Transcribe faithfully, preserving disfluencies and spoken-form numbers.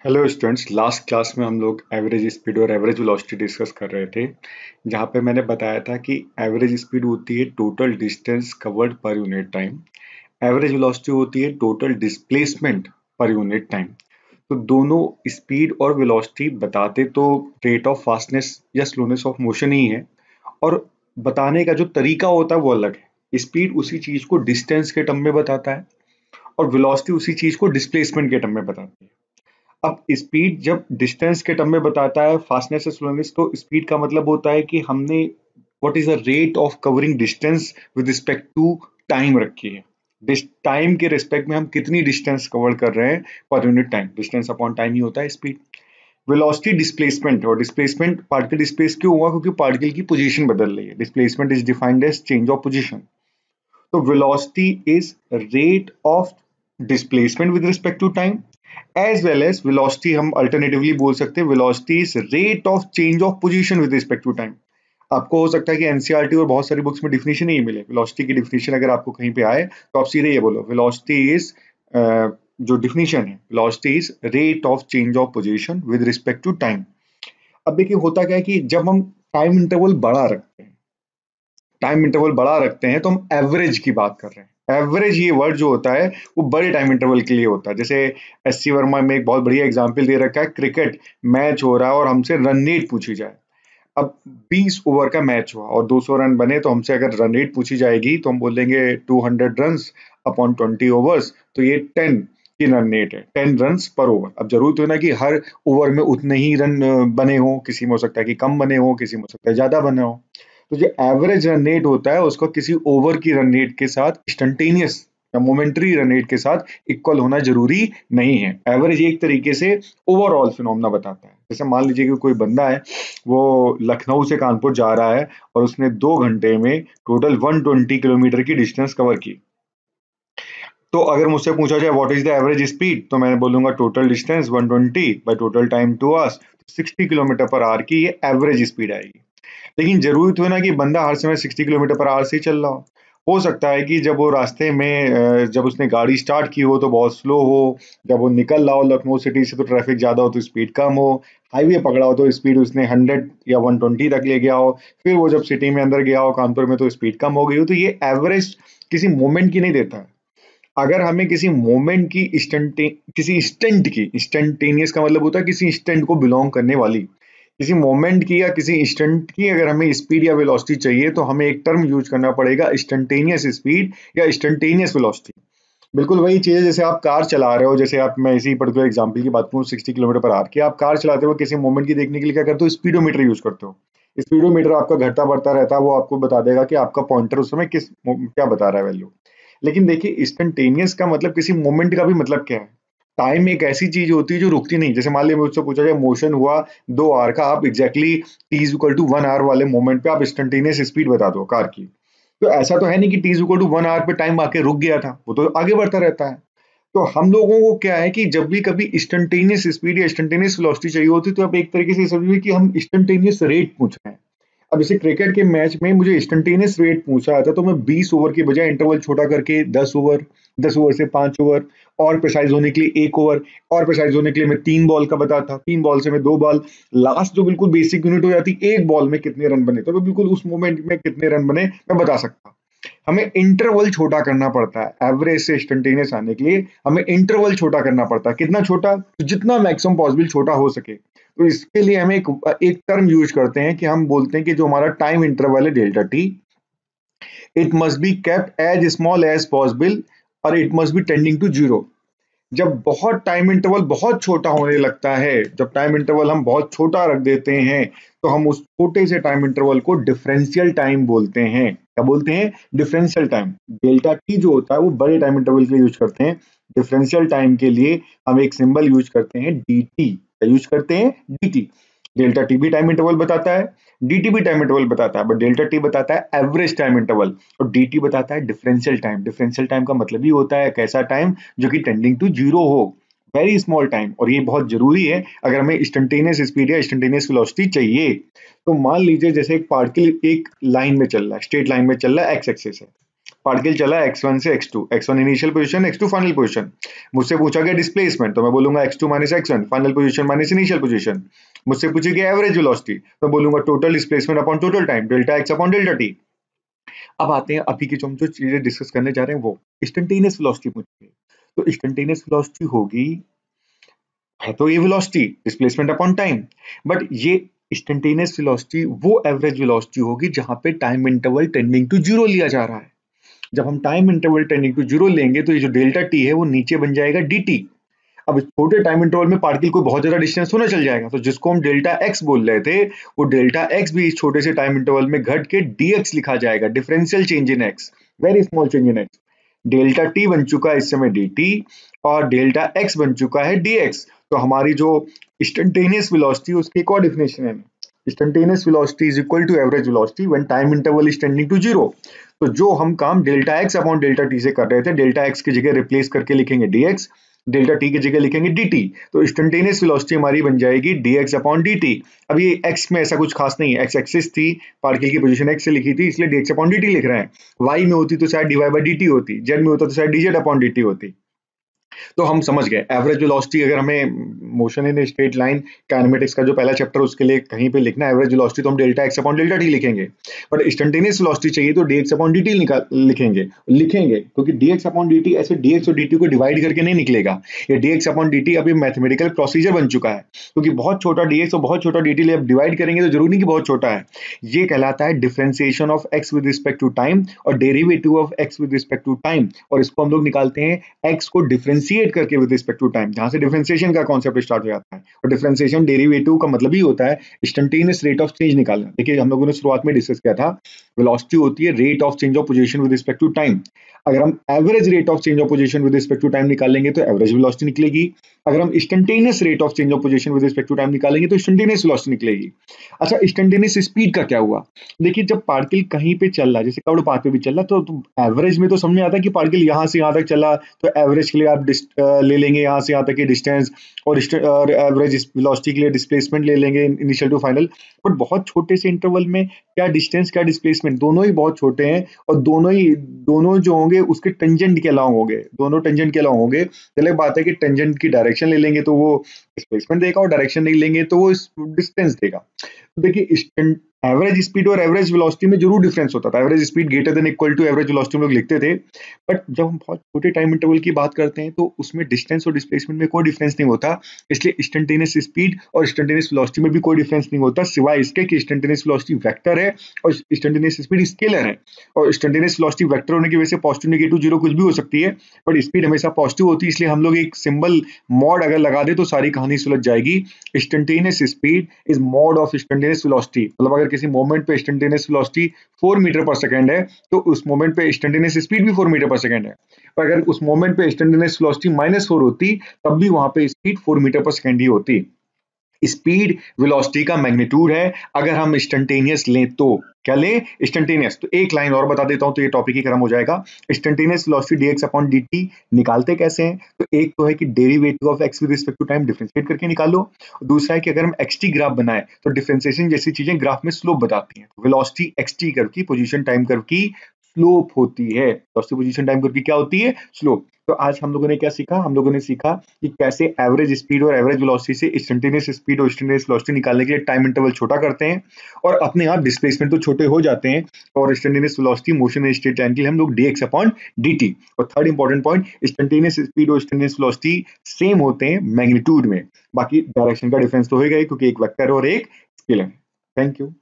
Hello students, last class में हम लोग एवरेज स्पीड और एवरेज वेलोसिटी डिस्कस कर रहे थे, जहाँ पे मैंने बताया था कि एवरेज स्पीड होती है total distance covered per unit time. Average velocity होती है total displacement per unit time. तो दोनों स्पीड और वेलोसिटी बताते तो रेट ऑफ फास्टनेस या स्लोनेस ऑफ मोशन ही है, और बताने का जो तरीका होता है वो अलग है। स्पीड उसी चीज को डिस्टेंस के टर्म में बताता है और वेलोसिटी उसी चीज को डिस्प्लेसमेंट के टर्म में बताती है। अब स्पीड जब डिस्टेंस के टर्म में बताता है, फास्टनेस या स्लोनेस, तो स्पीड का मतलब होता है कि हमने what is the rate of covering distance with respect to time रखी है। टाइम के रिस्पेक्ट में हम कितनी डिस्टेंस कवर कर रहे हैं per unit time. Distance upon time ही होता है स्पीड। वेलोसिटी डिस्प्लेसमेंट, और डिस्प्लेसमेंट पार्टिकल डिस्प्लेस क्यों हुआ? क्योंकि पार्टिकल की पोजीशन बदल रही है। Displacement is defined as change of position. तो velocity is rate of displacement with respect to time, as well as velocity हम अल्टरनेटिवली बोल सकते हैं velocity is rate of change of position with respect to time. आपको हो सकता है कि एनसीईआरटी और बहुत सारी बुक्स में डिफिनेशन ही मिले। वेलोसिटी की डिफिनेशन अगर आपको कहीं पे आए तो आप सीधे ये बोलो, वेलोसिटी इज जो डिफिनेशन है, velocity is rate of change of position with respect to time. अब देखिए होता क्या है कि जब हम टाइम इंटरवल बड़ा रखते हैं टाइम इंटरवल बड़ा रखते हैं तो हम एवरेज की बात कर रहे हैं। एवरेज ये वर्ड जो होता है वो बड़े टाइम इंटरवल के लिए होता है। जैसे एस सी वर्मा में एक बहुत बढ़िया एग्जांपल दे रखा है, क्रिकेट मैच हो रहा है और हमसे रन रेट पूछी जाए। अब बीस ओवर का मैच हुआ और दो सौ रन बने, तो हमसे अगर रन रेट पूछी जाएगी तो हम बोलेंगे दो सौ रन्स अपॉन बीस ओवर्स, तो ये दस की रन रेट है, दस रन्स पर ओवर। अब जरूरत है ना कि हर ओवर में उतने ही रन बने हो, किसी में हो सकता है कि कम बने हो, किसी में हो सकता है ज्यादा बने हो। तो जो एवरेज रन रेट होता है उसको किसी ओवर की रन रेट के साथ इंस्टेंटेनियस या मोमेंटरी रन रेट के साथ इक्वल होना जरूरी नहीं है। एवरेज एक तरीके से ओवरऑल फिनोमेना बताता है। जैसे मान लीजिए कि कोई बंदा है, वो लखनऊ से कानपुर जा रहा है और उसने दो घंटे में टोटल एक सौ बीस किलोमीटर की डिस्टेंस कवर की। तो अगर मुझसे पूछा जाए what is the average speed, तो मैं बोलूंगा टोटल डिस्टेंस एक सौ बीस by total time two hours, साठ किलोमीटर पर आवर की ये एवरेज स्पीड आएगी। लेकिन जरूरी तो है ना कि बंदा हर समय साठ किलोमीटर पर आवर से ही चल रहा हो। हो सकता है कि जब वो रास्ते में जब उसने गाड़ी स्टार्ट की हो तो बहुत स्लो हो, जब वो निकल रहा हो लखनऊ सिटी से तो ट्रैफिक ज्यादा हो तो स्पीड कम हो, हाईवे पकड़ा हो तो स्पीड उसने सौ या एक सौ बीस तक ले गया हो, फिर वो जब सिटी में अंदर गया हो कानपुर में तो स्पीड कम हो गई हो। तो ये एवरेज किसी मोमेंट की नहीं देता है। अगर हमें किसी मोमेंट की इंस्टेंटे किसी इंस्टेंट की, इंस्टेंटेनियस का मतलब होता है किसी इंस्टेंट को बिलोंग करने वाली, किसी मोमेंट की या किसी इंस्टेंट की अगर हमें स्पीड या वेलोसिटी चाहिए तो हमें एक टर्म यूज करना पड़ेगा, इंस्टेंटेनियस स्पीड या इंस्टेंटेनियस वेलोसिटी। बिल्कुल वही चीज है जैसे आप कार चला रहे हो। जैसे आप, मैं इसी पर्टिकुलर एग्जांपल की बात करूं, साठ किलोमीटर पर आवर की आप कार चलाते हो, किसी मोमेंट की देखने के लिए क्या करते हो? स्पीडोमीटर यूज करते हो। स्पीडोमीटर आपका घटता बढ़ता रहता है, वो आपको बता देगा कि आपका पॉइंटर उस समय किस क्या बता रहा है वैल्यू। लेकिन देखिए इंस्टेंटेनियस का मतलब किसी मोमेंट का भी मतलब क्या है? टाइम एक ऐसी चीज होती है जो रुकती नहीं। जैसे मान लीजिए मुझसे पूछा जाए मोशन हुआ दो आवर का, आप exactly t is equal to one hour वाले मोमेंट पे आप इंस्टेंटेनियस स्पीड बता दो कार की, तो ऐसा तो है नहीं कि t is equal to one hour पे टाइम आके रुक गया था, वो तो आगे बढ़ता रहता है। तो हम लोगों को क्या है कि जब भी कभी इंस्टेंटेनियस स्पीड या इंस्टेंटेनियस वेलोसिटी चाहिए होती तो आप एक तरीके से समझिए कि हम इंस्टेंटेनियस रेट पूछ रहे हैं। अब जैसे क्रिकेट के मैच में मुझे इंस्टेंटेनियस रेट पूछा था तो मैं बीस ओवर की बजाय इंटरवल छोटा करके दस ओवर, दस ओवर से पांच ओवर, और प्रिसाइज होने के लिए एक ओवर, और प्रिसाइज होने के लिए मैं तीन बॉल का बताता, तीन बॉल से मैं दो बॉल, लास्ट जो बिल्कुल बेसिक यूनिट हो जाती एक बॉल में कितने रन बने, तो मैं बिल्कुल उस मोमेंट में कितने रन बने मैं बता सकता। हमें इंटरवल छोटा करना पड़ता है एवरेज से इंस्टेंटेनियस आने के लिए। हमें इंटरवल छोटा करना पड़ता है। कितना छोटा? तो जितना मैक्सिमम पॉसिबल छोटा हो सके। तो इसके लिए हम एक एक टर्म यूज करते हैं कि हम बोलते हैं कि जो हमारा टाइम इंटरवल है delta t, it must be kept as small as possible और it must be tending to zero. जब बहुत टाइम इंटरवल बहुत छोटा होने लगता है, जब टाइम इंटरवल हम बहुत छोटा रख देते हैं, तो हम उस छोटे से टाइम इंटरवल को डिफरेंशियल टाइम बोलते हैं। क्या बोलते हैं? Differential time. डेल्टा टी जो होता है वो बड़े टाइम इंटरवल के लिए यूज करते हैं। डिफरेंशियल टाइम के लिए हम एक सिंबल यूज करते हैं डी टी। क्या यूज करते हैं? D t. डेल्टा टी भी टाइम इंटरवल बताता है, डी टी भी टाइम इंटरवल बताता है, बट डेल्टा टी बताता है एवरेज टाइम इंटरवल और डी टी बताता है डिफरेंशियल टाइम। डिफरेंशियल टाइम का मतलब ही होता है कैसा टाइम जो कि टेंडिंग टू जीरो हो, वेरी स्मॉल टाइम। और ये बहुत जरूरी है अगर हमें इंस्टेंटेनियस स्पीड या इंस्टेंटेनियस वेलोसिटी चाहिए। तो मान लीजिए जैसे एक पार्टिकल एक लाइन में चल रहा है, स्ट्रेट लाइन में चल रहा है, एक्स एक्सिस है, पार्टिकल चला एक्स वन से x two, x one initial position, x two final position. मुझसे पूछा गया डिस्प्लेसमेंट, तो मैं बोलूंगा x two minus x one, final position minus initial position. मुझसे पूछी गई एवरेज वेलोसिटी, तो बोलूंगा total displacement upon total time, delta x upon delta t. अब आते हैं अभी की जो हम जो चीजें डिस्कस करने जा रहे हैं वो इंस्टेंटेनियस वेलोसिटी पूछी है। तो इंस्टेंटेनियस वेलोसिटी होगी, है तो ये velocity displacement upon time, but ये इंस्टेंटेनियस वेलोसिटी वो एवरेज वेलोसिटी होगी जहां पे time interval tending to zero लिया जा रहा है। जब हम time interval tending to zero लेंगे तो ये जो डेल्टा टी है वो नीचे बन जाएगा डी टी। अब इस छोटे टाइम इंटरवल में पार्टिकल को बहुत ज्यादा डिस्टेंस होना चल जाएगा, तो जिसको हम डेल्टा एक्स बोल रहे थे वो डेल्टा एक्स भी इस छोटे से टाइम इंटरवल में घट के डी एक्स लिखा जाएगा, differential change in x, very small change in x. Delta t बन चुका है इस समय डी टी और डेल्टा एक्स बन चुका है डी एक्स। तो हमारी जो इंस्टेंटेनियस वेलोसिटी उसकी एक और डेफिनेशन है, instantaneous velocity is equal to average velocity when time interval is tending to zero. तो जो हम काम delta x upon delta t से कर रहे थे, डेल्टा एक्स की जगह रिप्लेस करके लिखेंगे dx, डेल्टा टी की जगह लिखेंगे dt। तो इंस्टेंटेनियस वेलोसिटी हमारी बन जाएगी dx अपॉन dt। अब ये x में ऐसा कुछ खास नहीं है, x एक्सिस थी, पार्टिकल की पोजीशन x से लिखी थी इसलिए dx अपॉन dt लिख रहे हैं। y में होती तो शायद dy बाई dt होती, z में होता तो शायद dz अपॉन dt होती। तो हम समझ गए एवरेज वेलोसिटी, अगर हमें motion in straight line kinematics का जो पहला चैप्टर उसके लिए कहीं पे लिखना है एवरेज वेलोसिटी, तो हम delta x upon delta t लिखेंगे। बट इंस्टेंटेनियस वेलोसिटी चाहिए तो dx अपॉन dt निकाल लिखेंगे लिखेंगे क्योंकि dx अपॉन dt ऐसे dx और dt को डिवाइड करके नहीं निकलेगा। ये dx अपॉन dt अभी मैथमेटिकल प्रोसीजर बन चुका है, क्योंकि बहुत छोटा dx और बहुत छोटा dt ले डिवाइड करेंगे तो जरूरी नहीं कि बहुत छोटा है। ये कहलाता है differentiation of x with respect to time और derivative of x with respect to time, और इसको हम लोग निकालते हैं x को डिफरेंशिएट करके विद रिस्पेक्ट टू टाइम, जहां से डिफरेंशिएशन का कॉन्सेप्ट स्टार्ट हो जाता है। और डिफरेंशिएशन डेरिवेटिव का मतलब ही होता है इंस्टेंटेनियस रेट ऑफ चेंज निकालना। देखिए हम लोगों ने शुरुआत में डिस्कस किया था वेलोसिटी होती है rate of change of position with respect to time. अगर हम average rate of change of position with respect to time निकालेंगे तो एवरेज वेलोसिटी निकलेगी। अगर हम instantaneous rate of change of position with respect to time निकालेंगे तो instantaneous velocity निकलेगी। अच्छा, इंस्टेंटेनियस स्पीड का क्या हुआ? देखिए जब पार्टिकल कहीं पे चल रहा है, जैसे कर्व्ड पाथ पे भी चल रहा, तो, तो एवरेज में तो समझ में आता है कि पार्टिकल यहाँ से यहाँ तक चला, तो एवरेज के लिए आप ले लेंगे यहाँ से यहाँ तक की डिस्टेंस, और एवरेज वेलोसिटी के लिए डिस्प्लेसमेंट ले लेंगे इनिशियल टू फाइनल। बट बहुत छोटे से इंटरवल में क्या डिस्टेंस क्या डिस्प्लेसमेंट दोनों ही बहुत छोटे हैं, और दोनों ही दोनों जो होंगे उसके टेंजेंट के अलॉन्ग होंगे, दोनों टेंजेंट के अलॉन्ग होंगे। पहले बात है कि टेंजेंट की डायरेक्शन ले लेंगे तो वो डिस्प्लेसमेंट देगा, और डायरेक्शन नहीं लेंगे तो वो डिस्टेंस देगा। तो देखिए एवरेज स्पीड और एवरेज वेलोसिटी में जरूर डिफरेंस होता था। Average speed greater than equal to average velocity हम लोग लिखते थे, बट जब हम बहुत छोटे टाइम इंटरवल की बात करते हैं तो उसमें डिस्टेंस और डिस्प्लेसमेंट में कोई डिफरेंस नहीं होता। इसलिए इंस्टेंटेनियस स्पीड और इंस्टेंटेनियस वेलोसिटी में भी कोई डिफरेंस नहीं होता, सिवाय इसके कि इंस्टेंटेनियस वेलोसिटी वेक्टर है और इंस्टेंटेनियस स्पीड स्केलर है। और इंस्टेंटेनियस वेलोसिटी वेक्टर होने की वजह से पॉजिटिव नेगेटिव जीरो कुछ भी हो सकती है, बट स्पीड हमेशा पॉजिटिव होती है। इसलिए हम लोग एक सिंबल मॉड अगर लगा दे तो सारी कहानी सुलझ जाएगी। Instantaneous speed is mod of instantaneous velocity. मतलब अगर किसी मोमेंट पे instantaneous velocity four metre per second है तो उस मोमेंट पे इंस्टेंटेनियस स्पीड भी फोर मीटर पर सेकंड है। पर अगर उस मोमेंट पे इंस्टेंटेनियस वेलोसिटी माइनस फोर होती तब भी वहां पे speed four metre per second ही होती। स्पीड वेलोसिटी का मैग्नीट्यूड है अगर हम इंस्टेंटेनियस लें तो। क्या लें? इंस्टेंटेनियस। तो एक लाइन और बता देता हूं तो ये टॉपिक ही खत्म हो जाएगा। Instantaneous velocity dx upon dt निकालते कैसे हैं? तो एक तो है कि derivative of x with respect to time differentiate करके निकालो। दूसरा है कि अगर हम xt ग्राफ बनाए तो डिफरेंशिएशन जैसी चीजें ग्राफ में स्लोप बताती हैं। वेलोसिटी xt कर्व की पोजीशन टाइम कर्व की स्लोप होती है। वेलोसिटी पोजीशन टाइम कर्व की क्या होती है? स्लोप। तो आज हम लोगों ने क्या सीखा? हम लोगों ने सीखा कि कैसे एवरेज स्पीड और एवरेज वेलोसिटी से इंस्टेंटेनियस स्पीड और इंस्टेंटेनियस वेलोसिटी निकालने के लिए टाइम इंटरवल छोटा करते हैं, और अपने आप डिस्प्लेसमेंट तो छोटे हो जाते हैं, और instantaneous velocity motion in straight line के लिए हम लोग dx अपॉन dt। और third important point, instantaneous speed और इंस्टेंटेनियस वेलोसिटी सेम होते हैं मैग्नीट्यूड में, बाकी डायरेक्शन का डिफरेंस तो होगा ही क्योंकि एक वेक्टर और एक स्केलर है। Thank you.